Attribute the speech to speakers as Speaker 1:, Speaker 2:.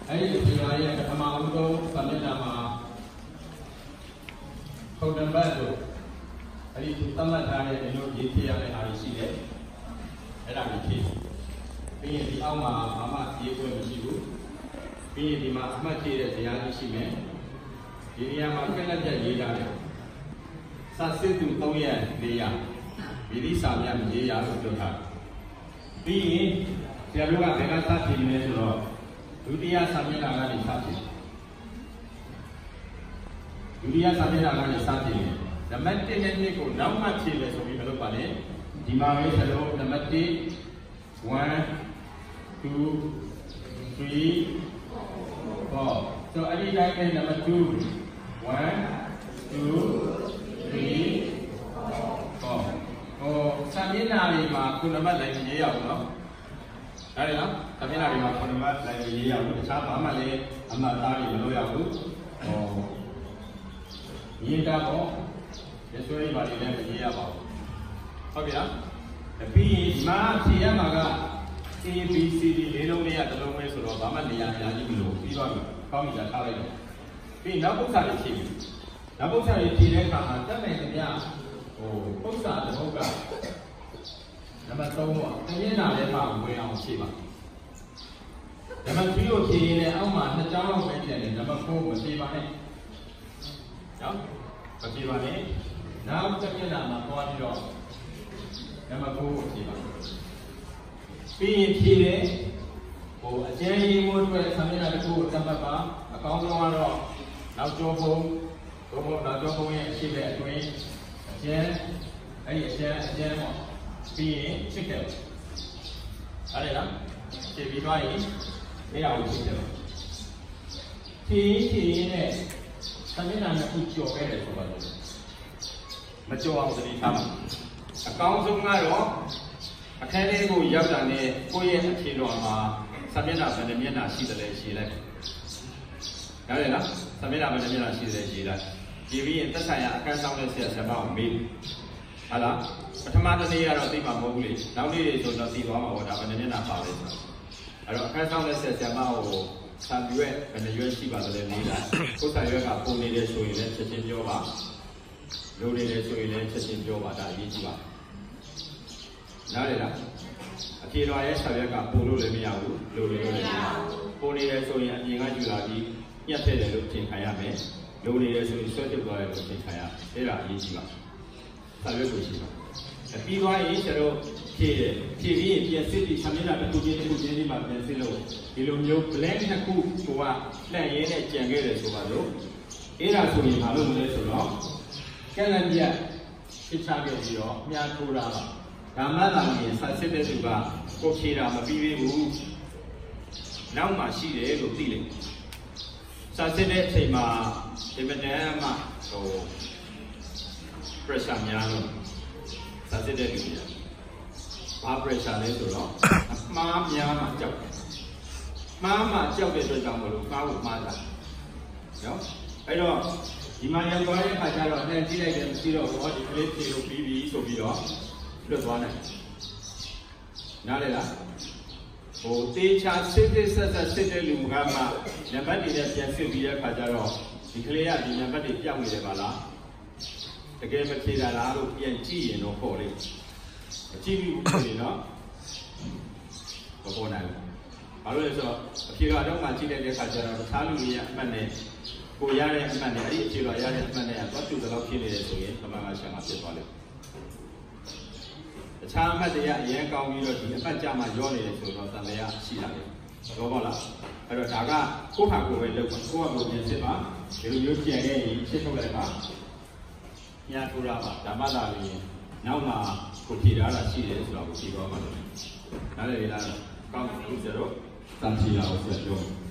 Speaker 1: အဲ့ဒီဒီမှာရဲ့ပထမဦးဆုံးစာမျက်နှာမှာခုံနံပါတ်တို့အဲ့ဒီသတ်မှတ်ထားတဲ့ဒီလိုရေးပြရတဲ့အားရှိတယ်အဲ့ဒါကိုဖြည့်ပြီးရင်ဒီအောက်မှာဘာမှရေးခွင့်မရှိဘူးပြီးရင်ဒီမှာအမှတ်ဖြည့်တဲ့ဇာတ်ကြီးရှိမယ်ဒီနေရာမှာကက်လက်ပြရေးထားတယ်စာစစ်သူ3ရက်4ရက်ဗီဒီစာများမရေးရလို့ပြောထားပြီးရင်ဆရာတို့ကဘယ်ကစဖြည့်နေလဲဆိုတော့ဒုတိယစာမျက်နှာကနေစဖြည့်ဒုတိယစာမျက်နှာကနေစဖြည့်နံပါတ်1နဲ့2ကိုနောက်မှဖြည့်မယ်ဆိုပြီးမလုပ်ပါနဲ့ဒီမှာပဲဆရာတို့နံပါတ်1 1 2 3 4ဆိုအဲ့ဒီတိုင်းပဲနံပါတ်2 1 2 3 4စာမျက်နှာတွေမှာခုနံပါတ်လိုက်ရေးရအောင်နော်ဒါလေနော်စာမျက်နှာတွေမှာခုနံပါတ်လိုက်ရေးရအောင်တခြားဘာမှလည်းအမှတ်အသားတွေမလုပ်ရဘူးရေးတာပေါ့ရစွဲရပါလိမ့်မယ်မရေးရပါဘူးဟုတ်ပြီလားပြီးရင်ဒီမှာဖြည့်ရမှာက A B C D လေးလုံးလေးကတစ်လုံးပဲဆိုတော့ဘာမှနေရာအများကြီးမလိုပြီးတော့ကောင်းပြီလားထားလိုက်တော့ပြီးနောက်ပု္ပ္ပာတွေဖြည့်ပြီနောက်ပု္ပ္ပာတွေဖြည့်တဲ့အခါမှာတက်နိုင်ကြပု္ပ္ပာတစ်ပုဒ်ကနံပါတ်3ပေါ့တမျက်နှာထဲမှာဝင်အောင်ဖြည့်ပါနံပါတ်3ကိုဖြည့်ရင်လည်းအောက်မှာ2ကြောင်းလောက်ပဲပြန်တယ်နံပါတ်4ကိုဖြည့်ပါနဲ့နော်မဖြည့်ပါနဲ့နောက်တစ်မျက်နှာမှာသွားပြီးတော့နံပါတ်4ကိုဖြည့်ပါပြီးရင်ဖြည့်တယ်အကျဉ်းရေးမှုအတွက်ဆံမျက်နှာတစ်ခုကိုသတ်မှတ်ပါအကောင်းဆုံးကတော့နောက်ကျောဘုံနောက်ကျောဘုံရဲ့အရှိတဲ့အတွင်းအကျဉ်းအဲ့ဒီအကျဉ်းပေါ့ပြီးရင်ချစ်တယ်အဲ့ဒါလားဖြည့်ပြီးသွားရင်အဲ့ဒါကိုချစ်တယ်ဖြည့်နဲ့ဆံမျက်နှာတစ်ခုကျော်ခဲ့တယ်ဆိုပါတော့မကျော်အောင်သတိထားပါအကောင်းဆုံးကတော့အခန်းလေးကိုရောက်တာနဲ့ကိုယ့်ရဲ့အခြေတော်မှာစာမျက်နှာဘယ်နှမျက်နှာရှိတယ်လဲရေးလိုက်နားလည်လားစာမျက်နှာဘယ်နှမျက်နှာရှိတယ်လဲရေးလိုက်ရေးပြီးရင်သက်ဆိုင်ရာအခန်းဆောင်တဲ့ဆရာဆရာမကိုမေးဟာလားပထမတစ်နေ့ကတော့သိမှာမဟုတ်ဘူးလေနောက်နေ့တွေဆိုတော့သိသွားမှာပေါ့ဒါဘယ်နှမျက်နှာပါလဲဆိုတော့အဲ့တော့အခန်းဆောင်တဲ့ဆရာဆရာမကိုစာရွက်ဘယ်နှရွက်ရှိပါသလဲလေးလိုက်ကိုယ်စာရွက်ကပုံနေတယ်ဆိုရင်လည်းချက်ချင်းပြောပါလိုနေတယ်ဆိုရင်လည်းချက်ချင်းပြောပါဒါအရေးကြီးပါနားလေလားအပြေတော်ရဲ့စာရွက်ကပို့လို့လည်းမရဘူးလိုလည်းမရဘူးပို့နေတယ်ဆိုရင်အပြင်ကယူလာပြီးညှက်ထည့်တယ်လို့ထင်ခံရမယ်လိုနေတယ်ဆိုရင်ဆွဲပြုတ်သွားတယ်လို့ထင်ခံရအဲ့ဒါအရေးကြီးပါစာရွက်ကိုရှိပါပြီးသွားရင်ကျွန်တော်ဖြည့်ပြီးရင်ပြန်စစ်ပြီးဆံမျက်နှာတစ်ခုချင်းဒီမှာပြန်စစ်လို့ဒီလိုမျိုး blank တစ်ခုကိုကလှည့်ရင်းနဲ့ကြံခဲ့တယ်ဆိုပါလို့အဲ့ဒါဆိုရင်မလုပ်မလဲဆိုတော့ကက်လန်ပြဖြည့်ချခဲ့ပြီးတော့မြားထိုးတာပါဒါမှသာရင်စာစစ်တဲ့သူကကိုဖြေတာမပြီးသေးဘူးနောက်မှရှိတယ်လို့သိလိမ့်စာစစ်တဲ့အချိန်မှာဒီမတန်းမှpressure များလို့စာစစ်တဲ့လူတွေဘာ pressure လဲဆိုတော့အမှားများမှကြောက်တယ်မှားမှကြောက်တဲ့အတွက်ကြောင့်မလို့ကားကိုမှားတာနော်အဲ့တော့ဒီမှာရောက်သွားတဲ့အခါကျတော့နှံကြည့်လိုက်တယ်မရှိတော့ဘောဒီကလေးဖြေလို့ပြီးပြီဆိုပြီးတော့လွတ်သွားနိုင်နားလေလားတေချာစစ်တဲ့လူကမှနံပါတ်တွေနဲ့ပြန်စစ်ပြီးတဲ့အခါကျတော့ဒီကလေးကဒီနံပါတ်တွေပြောင်းနေတယ်ပါလားတကယ်မဖြေတာလားလို့ပြန်ကြည့်ရင်တော့ပေါ်လိမ့်မကြည့်ဘူးဆိုရင်တော့မပေါ်နိုင်ဘူးဘာလို့လဲဆိုတော့အဖြေကတော့မှကြည့်လိုက်တဲ့အခါကျတော့တခြားလူတွေရဲ့အမှတ်နဲ့ကိုရတဲ့အမှတ်နဲ့အဲ့ဒီအဖြေတော်ရတဲ့အမှတ်နဲ့ကတော့တူတော့ဖြစ်နေတယ်ဆိုရင်ပမာဏရှာမှာဖြစ်သွားလိမ့်တခြားအမှတ်တွေကအရင်ကောင်းပြီးတော့ဒီအမှတ်ကြမှာရောနေတယ်ဆိုတော့တန်တရားရှိတာလေတော့ပေါ့လားအဲ့တော့ဒါကကိုယ့်ဟာကိုယ်ပဲလုပ်ပါကိုယ့်ဟာကိုယ်ပြင်စစ်ပါဒီလိုမျိုးကြံခဲ့ရင်ရှင်းထုတ်လိုက်ပါညာထိုးတာပါဓမ္မသာရင်နောက်မှကိုဖြေထားတာရှိတယ်ဆိုတော့ကိုဖြေတော့မှာလို့နားလည်လားကောင်းတယ်ဦးဇောတန်ချီလာဦးဇော